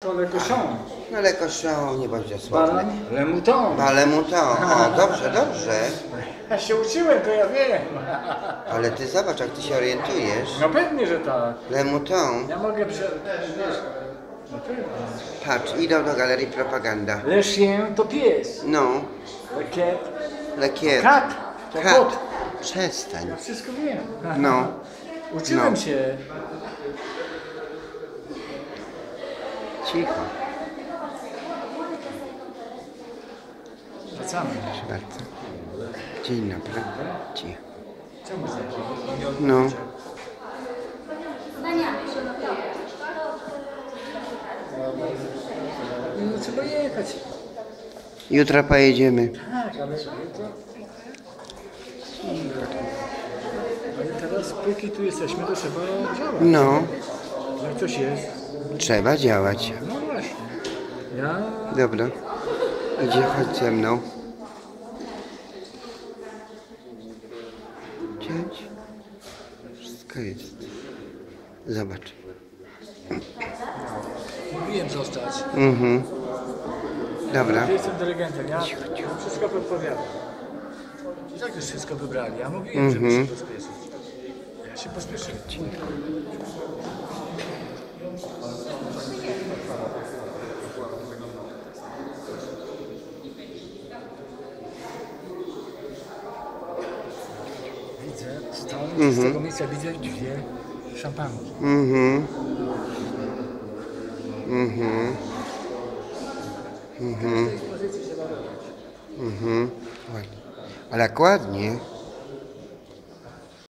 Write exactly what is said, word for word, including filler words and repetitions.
To le cochon. No ale koszą, nie bądź dosłowny. Balan, le mouton. Ale mu to, o, dobrze, dobrze. Ja się uczyłem, to ja wiem. Ale ty zobacz, jak ty się orientujesz. No pewnie, że tak. Le mouton. Ja mogę prze... wiesz, no pewnie. Patrz, idą do galerii propaganda. Le chien to pies. No, Le cat. lekier. Kat. To Kat. kot. Przestań. Ja wszystko wiem. No. Uczyłem No. się. Cicho. Wracamy. Proszę bardzo. Dzień dobry. Cicho. Czemu zajdzie? No. No trzeba jechać. Jutro pojedziemy. Tak, ale jutro... Ale teraz, póki tu jesteśmy, to trzeba działać. No. Jak coś jest, Trzeba działać. no właśnie. Ja... Dobra. Idzie, chodź ze mną. Cięć. Wszystko jest. Zobacz. Mówiłem zostać. Mhm. Dobra. Ja jestem dyrygentem, ja wszystko podpowiadam. I tak już wszystko wybrali. Ja mówiłem, żeby Mhm. się pospieszyć. Ja się pospieszyłem. Widzę, stąd z tego miejsca widzę dwie szampanki. Mhm. Mhm. Mhm. W tej pozycji się da robić. Mhm. Ładnie. Ale jak ładnie.